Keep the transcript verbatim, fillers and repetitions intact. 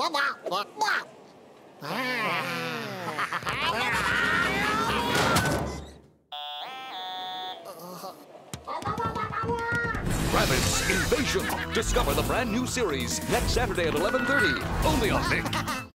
Rabbids Invasion. Discover the brand new series next Saturday at eleven thirty. Only on Nick.